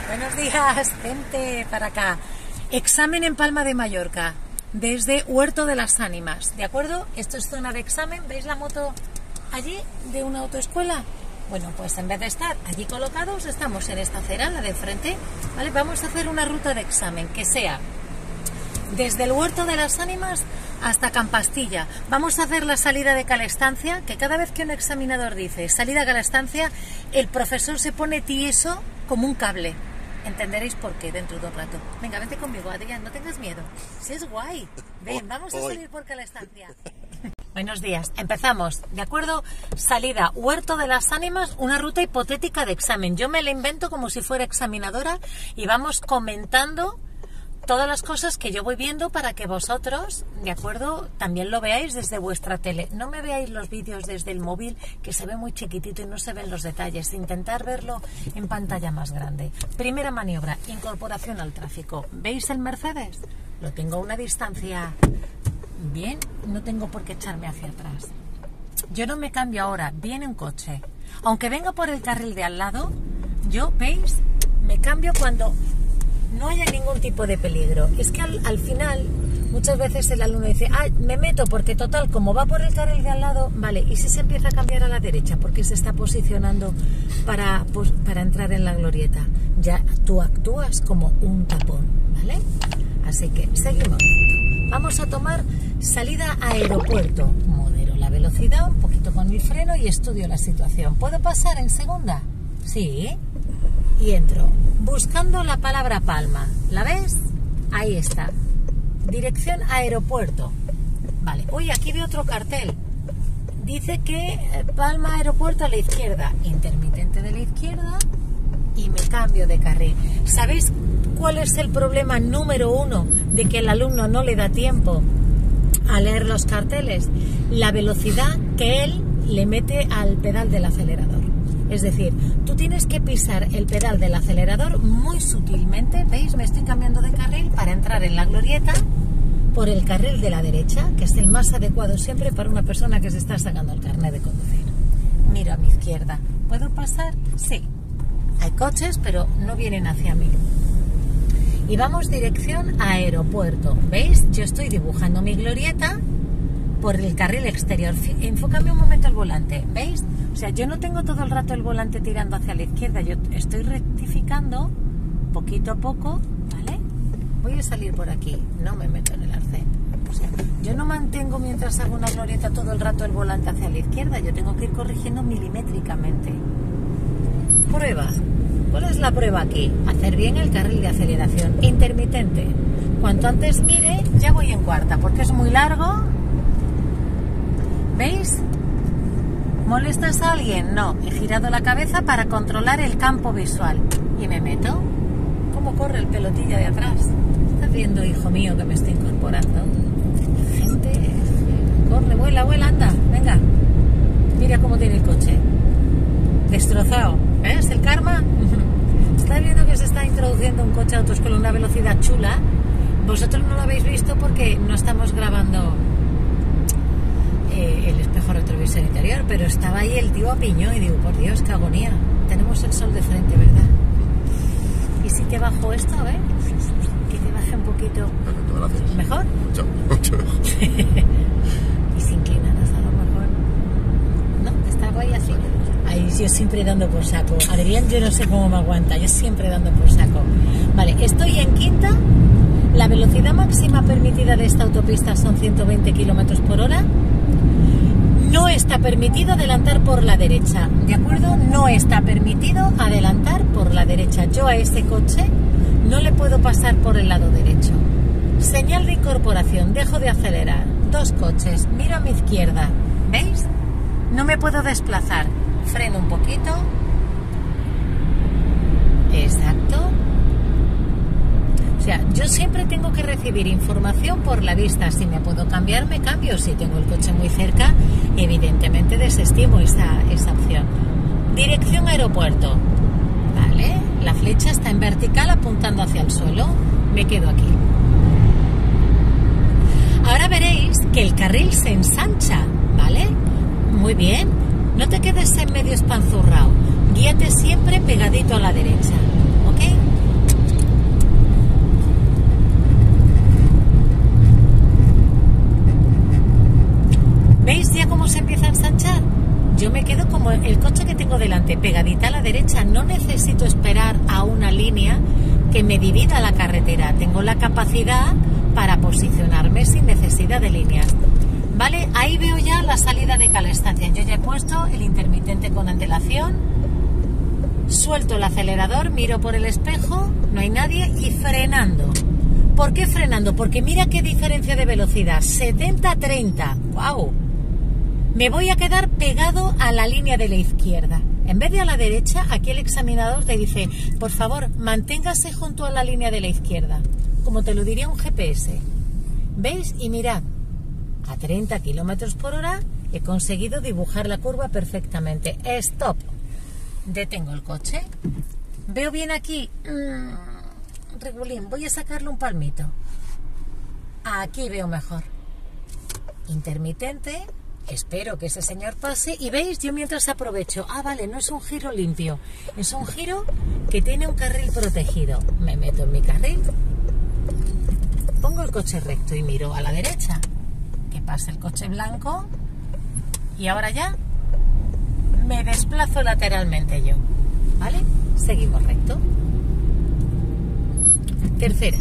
Buenos días, gente para acá. Examen en Palma de Mallorca, desde Huerto de las Ánimas, ¿de acuerdo? Esto es zona de examen, ¿veis la moto allí de una autoescuela? Bueno, pues en vez de estar allí colocados, estamos en esta acera, la de frente, ¿vale? Vamos a hacer una ruta de examen que sea desde el Huerto de las Ánimas hasta Campastilla. Vamos a hacer la salida de Calestancia, que cada vez que un examinador dice salida a Calestancia, el profesor se pone tieso como un cable. Entenderéis por qué dentro de un rato. Venga, vente conmigo, Adrián, no tengas miedo. Si es guay. Ven, vamos a salir por Calestancia. Buenos días, empezamos, ¿de acuerdo? Salida, Huerto de las Ánimas, una ruta hipotética de examen. Yo me la invento como si fuera examinadora y vamos comentando todas las cosas que yo voy viendo para que vosotros, ¿de acuerdo?, también lo veáis desde vuestra tele. No me veáis los vídeos desde el móvil, que se ve muy chiquitito y no se ven los detalles. Intentar verlo en pantalla más grande. Primera maniobra, incorporación al tráfico. ¿Veis el Mercedes? Lo tengo a una distancia bien, no tengo por qué echarme hacia atrás. Yo no me cambio ahora, viene un coche. Aunque venga por el carril de al lado, yo, ¿veis?, me cambio cuando no haya ningún tipo de peligro. Es que al final, muchas veces el alumno dice, me meto porque total, como va por el carril de al lado, vale, y si se empieza a cambiar a la derecha porque se está posicionando para entrar en la glorieta, ya tú actúas como un tapón, ¿vale? Así que seguimos. Vamos a tomar salida a aeropuerto. Modero la velocidad, un poquito con el freno y estudio la situación. ¿Puedo pasar en segunda? Sí. Y entro, buscando la palabra Palma. ¿La ves? Ahí está. Dirección aeropuerto. Vale. Uy, aquí veo otro cartel. Dice que Palma aeropuerto a la izquierda. Intermitente de la izquierda y me cambio de carril. ¿Sabéis cuál es el problema número uno de que el alumno no le da tiempo a leer los carteles? La velocidad que él le mete al pedal del acelerador. Es decir, tú tienes que pisar el pedal del acelerador muy sutilmente. ¿Veis? Me estoy cambiando de carril para entrar en la glorieta por el carril de la derecha, que es el más adecuado siempre para una persona que se está sacando el carnet de conducir. Miro a mi izquierda. ¿Puedo pasar? Sí. Hay coches, pero no vienen hacia mí. Y vamos dirección a aeropuerto. ¿Veis? Yo estoy dibujando mi glorieta por el carril exterior. Enfócame un momento el volante. ¿Veis? O sea, yo no tengo todo el rato el volante tirando hacia la izquierda, yo estoy rectificando poquito a poco, ¿vale? Voy a salir por aquí, no me meto en el arcén. O sea, yo no mantengo mientras hago una glorieta todo el rato el volante hacia la izquierda, yo tengo que ir corrigiendo milimétricamente. Prueba. ¿Cuál es la prueba aquí? Hacer bien el carril de aceleración. Intermitente. Cuanto antes mire, ya voy en cuarta, porque es muy largo. ¿Veis? ¿Molestas a alguien? No. He girado la cabeza para controlar el campo visual. Y me meto. ¿Cómo corre el pelotilla de atrás? ¿Estás viendo, hijo mío, que me estoy incorporando? Gente, corre, vuela, anda. Venga. Mira cómo tiene el coche. Destrozado. ¿Ves el karma? ¿Estás viendo que se está introduciendo un coche a autoescuela a una velocidad chula? Vosotros no lo habéis visto porque no estamos grabando el espejo retrovisor interior, pero estaba ahí el tío a piñón y digo, por Dios, qué agonía. Tenemos el sol de frente, ¿verdad? ¿Y si te bajo esto, a ver? Que te baje un poquito. Gracias. ¿Mejor? Mucho mejor. Y si inclinadas a lo mejor. ¿No? ¿Está guay así? Ahí yo siempre dando por saco. Adrián, yo no sé cómo me aguanta, yo siempre dando por saco. Vale, estoy en quinta. La velocidad máxima permitida de esta autopista son 120 km por hora. No está permitido adelantar por la derecha, ¿de acuerdo? No está permitido adelantar por la derecha. Yo a ese coche no le puedo pasar por el lado derecho. Señal de incorporación, dejo de acelerar. Dos coches, miro a mi izquierda. ¿Veis? No me puedo desplazar. Freno un poquito. Exacto. O sea, yo siempre tengo que recibir información por la vista. Si me puedo cambiar, me cambio. Si tengo el coche muy cerca, evidentemente desestimo esa opción. Dirección aeropuerto. Vale, la flecha está en vertical apuntando hacia el suelo. Me quedo aquí. Ahora veréis que el carril se ensancha, ¿vale? Muy bien. No te quedes en medio espanzurrado. Guíate siempre pegadito a la derecha, ¿ok? derecha no necesito esperar a una línea que me divida la carretera. Tengo la capacidad para posicionarme sin necesidad de líneas. ¿Vale? Ahí veo ya la salida de Calestancia. Yo ya he puesto el intermitente con antelación. Suelto el acelerador, miro por el espejo, no hay nadie y frenando. ¿Por qué frenando? Porque mira qué diferencia de velocidad. 70-30. ¡Wow! Me voy a quedar pegado a la línea de la izquierda. En vez de a la derecha, aquí el examinador te dice, por favor, manténgase junto a la línea de la izquierda, como te lo diría un GPS. ¿Veis? Y mirad, a 30 km por hora he conseguido dibujar la curva perfectamente. ¡Stop! Detengo el coche. ¿Veo bien aquí? Regulín, voy a sacarle un palmito. Aquí veo mejor. Intermitente. Espero que ese señor pase y veis, yo mientras aprovecho. Ah, vale, no es un giro limpio, es un giro que tiene un carril protegido. Me meto en mi carril, pongo el coche recto y miro a la derecha, que pasa el coche blanco y ahora ya me desplazo lateralmente yo. ¿Vale? Seguimos recto. Tercera.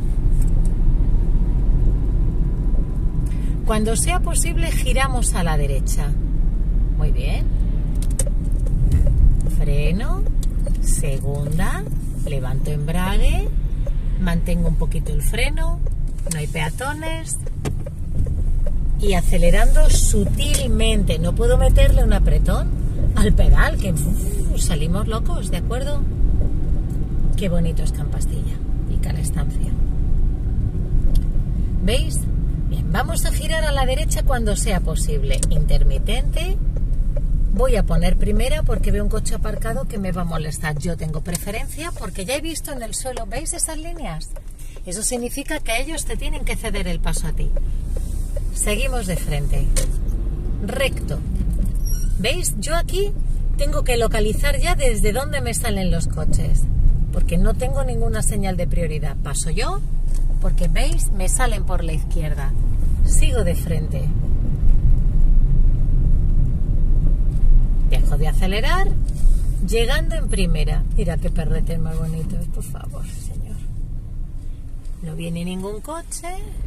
Cuando sea posible, giramos a la derecha. Muy bien. Freno. Segunda. Levanto embrague. Mantengo un poquito el freno. No hay peatones. Y acelerando sutilmente. No puedo meterle un apretón al pedal, que salimos locos, ¿de acuerdo? Qué bonito es Campastilla y Calestancia. ¿Veis? Bien, vamos a girar a la derecha cuando sea posible. Intermitente. Voy a poner primera porque veo un coche aparcado que me va a molestar. Yo tengo preferencia porque ya he visto en el suelo, ¿veis esas líneas? Eso significa que ellos te tienen que ceder el paso a ti. Seguimos de frente. Recto. ¿Veis? Yo aquí tengo que localizar ya desde dónde me salen los coches, porque no tengo ninguna señal de prioridad. Paso yo, porque veis, me salen por la izquierda. Sigo de frente. Dejo de acelerar, llegando en primera. Mira qué perrete más bonito, por favor, señor. No viene ningún coche.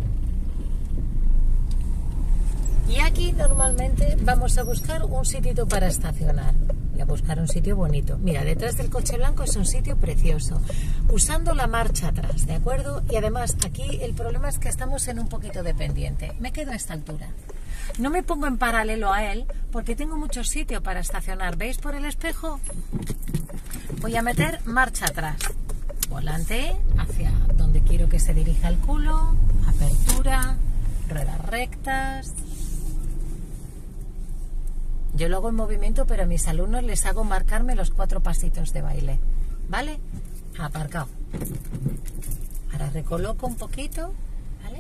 Y aquí normalmente vamos a buscar un sitio para estacionar. Y a buscar un sitio bonito. Mira, detrás del coche blanco es un sitio precioso. Usando la marcha atrás, ¿de acuerdo? Y además aquí el problema es que estamos en un poquito de pendiente. Me quedo a esta altura. No me pongo en paralelo a él porque tengo mucho sitio para estacionar. ¿Veis por el espejo? Voy a meter marcha atrás. Volante hacia donde quiero que se dirija el culo. Apertura. Ruedas rectas. Yo lo hago en movimiento, pero a mis alumnos les hago marcarme los 4 pasitos de baile. ¿Vale? Aparcado. Ahora recoloco un poquito. ¿Vale?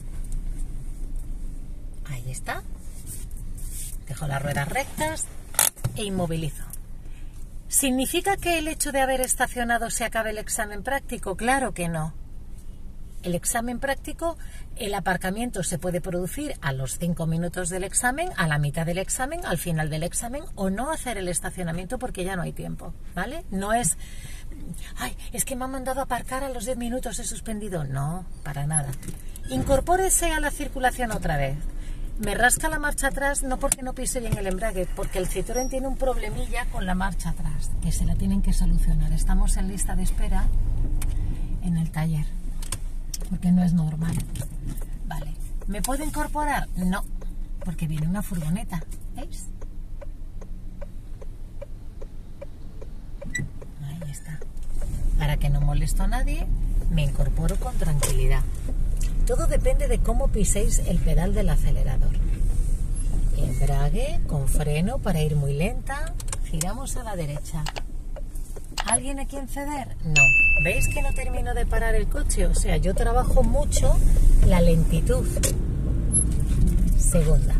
Ahí está. Dejo las ruedas rectas e inmovilizo. ¿Significa que el hecho de haber estacionado se acabe el examen práctico? Claro que no. El examen práctico, el aparcamiento se puede producir a los 5 minutos del examen, a la mitad del examen, al final del examen, o no hacer el estacionamiento porque ya no hay tiempo, ¿vale? No es, ay, es que me han mandado a aparcar a los 10 minutos, he suspendido. No, para nada. Incorpórese a la circulación otra vez. Me rasca la marcha atrás, no porque no pise bien el embrague, porque el Citroën tiene un problemilla con la marcha atrás, que se la tienen que solucionar. Estamos en lista de espera en el taller. Porque no es normal. Vale. ¿Me puedo incorporar? No, porque viene una furgoneta. ¿Veis? Ahí está. Para que no molesto a nadie, me incorporo con tranquilidad. Todo depende de cómo piséis el pedal del acelerador. Embrague con freno para ir muy lenta. Giramos a la derecha. ¿Alguien a quien ceder? No. ¿Veis que no termino de parar el coche? O sea, yo trabajo mucho la lentitud. Segunda.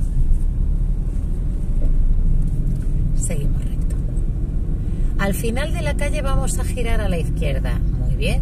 Seguimos recto. Al final de la calle vamos a girar a la izquierda. Muy bien.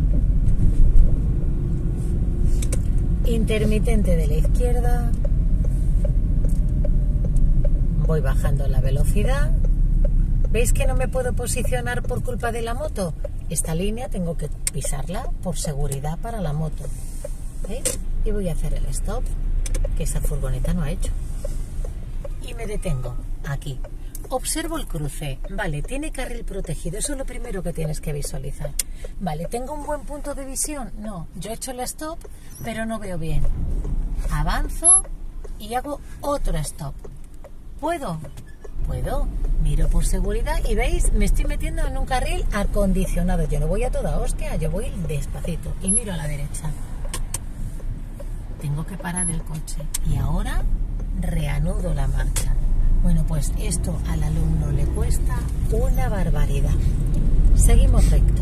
Intermitente de la izquierda. Voy bajando la velocidad. ¿Veis que no me puedo posicionar por culpa de la moto? Esta línea tengo que pisarla por seguridad para la moto. ¿Veis? Y voy a hacer el stop, que esa furgoneta no ha hecho. Y me detengo aquí. Observo el cruce. Vale, tiene carril protegido. Eso es lo primero que tienes que visualizar. Vale, ¿tengo un buen punto de visión? No. Yo he hecho el stop, pero no veo bien. Avanzo y hago otro stop. ¿Puedo? Puedo. Miro por seguridad y veis, me estoy metiendo en un carril acondicionado. Yo no voy a toda hostia, yo voy despacito y miro a la derecha. Tengo que parar el coche y ahora reanudo la marcha. Bueno, pues esto al alumno le cuesta una barbaridad. Seguimos recto.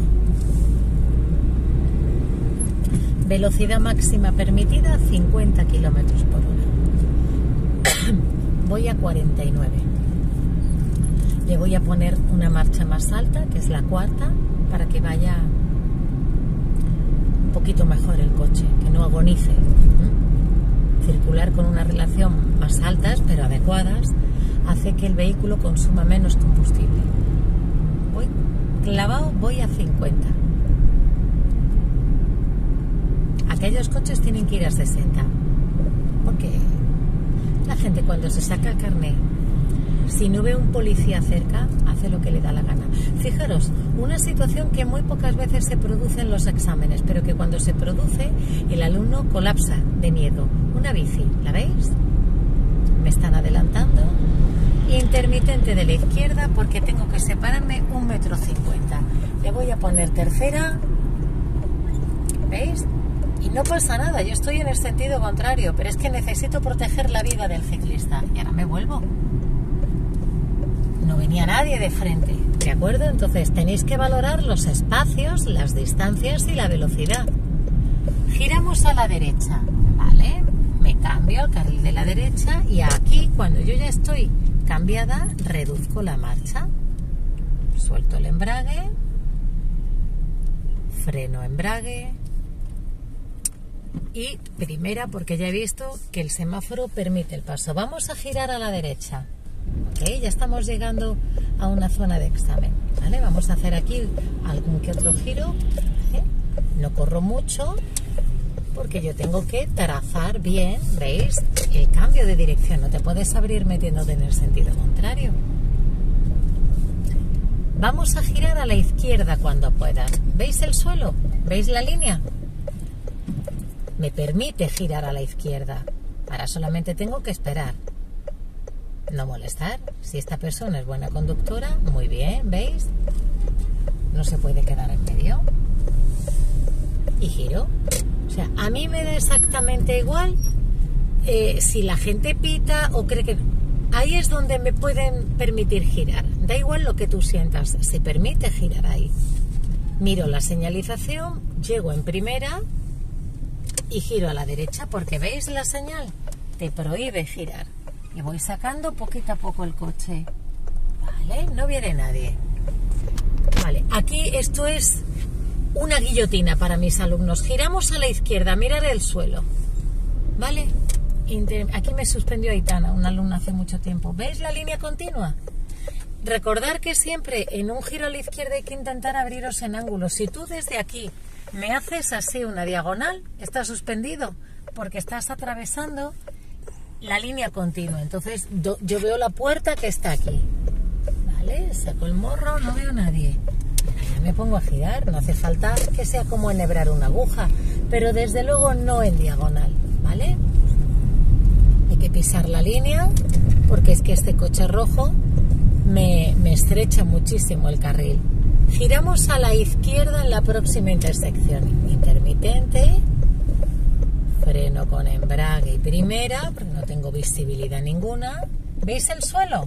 Velocidad máxima permitida 50 kilómetros por hora. Voy a 49. Le voy a poner una marcha más alta, que es la cuarta, para que vaya un poquito mejor el coche, que no agonice. Circular con una relación más altas, pero adecuadas, hace que el vehículo consuma menos combustible. Voy clavado, voy a 50. Aquellos coches tienen que ir a 60, porque la gente cuando se saca el carnet, si no ve un policía cerca, hace lo que le da la gana. Fijaros, una situación que muy pocas veces se produce en los exámenes, pero que cuando se produce, el alumno colapsa de miedo. Una bici, ¿la veis? Me están adelantando. Intermitente de la izquierda porque tengo que separarme 1,50 metros. Le voy a poner tercera. ¿Veis? Y no pasa nada, yo estoy en el sentido contrario, pero es que necesito proteger la vida del ciclista. Y ahora me vuelvo. No venía nadie de frente, ¿de acuerdo? Entonces tenéis que valorar los espacios, las distancias y la velocidad. Giramos a la derecha, ¿vale? Me cambio al carril de la derecha y aquí, cuando yo ya estoy cambiada, reduzco la marcha. Suelto el embrague, freno embrague y primera, porque ya he visto que el semáforo permite el paso. Vamos a girar a la derecha. Okay, ya estamos llegando a una zona de examen, ¿vale? Vamos a hacer aquí algún que otro giro, ¿eh? No corro mucho porque yo tengo que trazar bien, ¿veis? El cambio de dirección, no te puedes abrir metiéndote en el sentido contrario. Vamos a girar a la izquierda cuando puedas. ¿Veis el suelo? ¿Veis la línea? Me permite girar a la izquierda. Ahora solamente tengo que esperar. No molestar. Si esta persona es buena conductora, muy bien, ¿veis? No se puede quedar en medio. Y giro. O sea, a mí me da exactamente igual si la gente pita o cree que... Ahí es donde me pueden permitir girar. Da igual lo que tú sientas, se permite girar ahí. Miro la señalización, llego en primera y giro a la derecha porque ¿veis la señal? Te prohíbe girar. Y voy sacando poquito a poco el coche. Vale, no viene nadie. Vale, aquí esto es una guillotina para mis alumnos. Giramos a la izquierda, mirar el suelo. Vale, aquí me suspendió Aitana, una alumna hace mucho tiempo. ¿Veis la línea continua? Recordar que siempre en un giro a la izquierda hay que intentar abriros en ángulo. Si tú desde aquí me haces así una diagonal, está suspendido porque estás atravesando la línea continua. Entonces yo veo la puerta que está aquí. Vale, saco el morro, no veo a nadie. Ya me pongo a girar, no hace falta que sea como enhebrar una aguja, pero desde luego no en diagonal, ¿vale? Hay que pisar la línea porque es que este coche rojo me estrecha muchísimo el carril. Giramos a la izquierda en la próxima intersección. Intermitente, freno con embrague y primera, porque no tengo visibilidad ninguna. ¿Veis el suelo?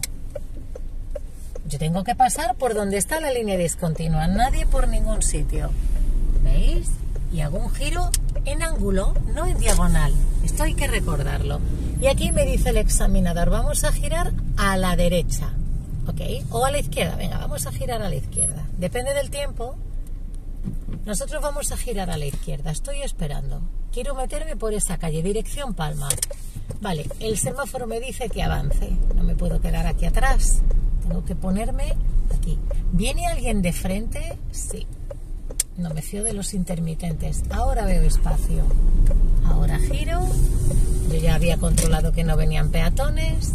Yo tengo que pasar por donde está la línea discontinua, nadie por ningún sitio. ¿Veis? Y hago un giro en ángulo, no en diagonal. Esto hay que recordarlo. Y aquí me dice el examinador, vamos a girar a la derecha. ¿Ok? O a la izquierda. Venga, vamos a girar a la izquierda. Depende del tiempo. Nosotros vamos a girar a la izquierda. Estoy esperando. Quiero meterme por esa calle, dirección Palma. Vale, el semáforo me dice que avance. No me puedo quedar aquí atrás. Tengo que ponerme aquí. ¿Viene alguien de frente? Sí. No me fío de los intermitentes. Ahora veo espacio. Ahora giro. Yo ya había controlado que no venían peatones.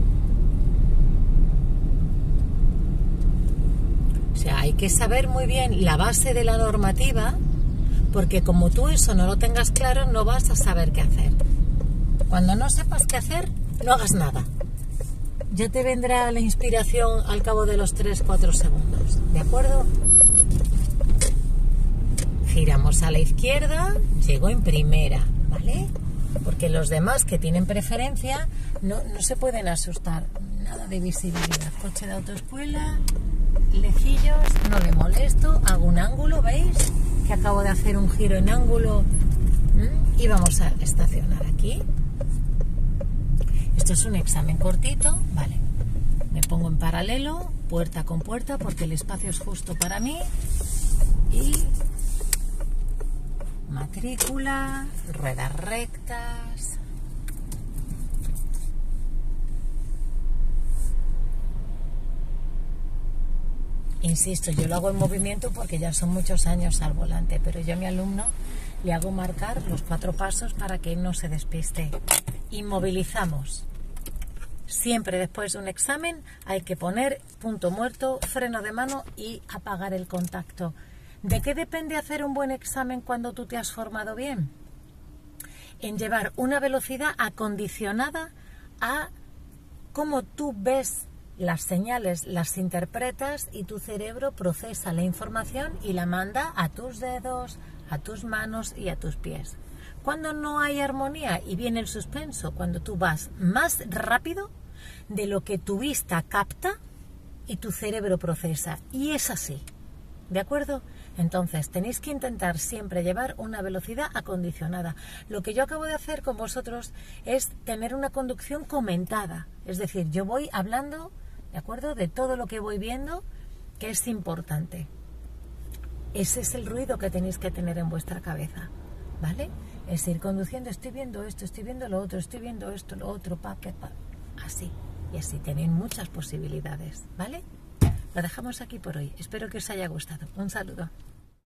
O sea, hay que saber muy bien la base de la normativa, porque como tú eso no lo tengas claro, no vas a saber qué hacer. Cuando no sepas qué hacer, no hagas nada. Ya te vendrá la inspiración al cabo de los 3-4 segundos. ¿De acuerdo? Giramos a la izquierda, llego en primera, ¿vale? Porque los demás que tienen preferencia no se pueden asustar. Nada de visibilidad. Coche de autoescuela, lejillos, no le molesto, hago un ángulo, ¿veis? Que acabo de hacer un giro en ángulo. Y vamos a estacionar aquí. Esto es un examen cortito, vale. Me pongo en paralelo, puerta con puerta, porque el espacio es justo para mí. Y matrícula, ruedas rectas. Insisto, yo lo hago en movimiento porque ya son muchos años al volante, pero yo a mi alumno le hago marcar los 4 pasos para que él no se despiste. Inmovilizamos. Siempre después de un examen hay que poner punto muerto, freno de mano y apagar el contacto. ¿De qué depende hacer un buen examen cuando tú te has formado bien? En llevar una velocidad acondicionada a cómo tú ves las señales, las interpretas y tu cerebro procesa la información y la manda a tus dedos, a tus manos y a tus pies. Cuando no hay armonía y viene el suspenso, cuando tú vas más rápido de lo que tu vista capta y tu cerebro procesa. Y es así, ¿de acuerdo? Entonces tenéis que intentar siempre llevar una velocidad acondicionada. Lo que yo acabo de hacer con vosotros es tener una conducción comentada. Es decir, yo voy hablando, ¿de acuerdo?, de todo lo que voy viendo, que es importante. Ese es el ruido que tenéis que tener en vuestra cabeza, ¿vale? Es ir conduciendo, estoy viendo esto, estoy viendo lo otro, estoy viendo esto, lo otro, así. Y así tenéis muchas posibilidades, ¿vale? Lo dejamos aquí por hoy. Espero que os haya gustado. Un saludo.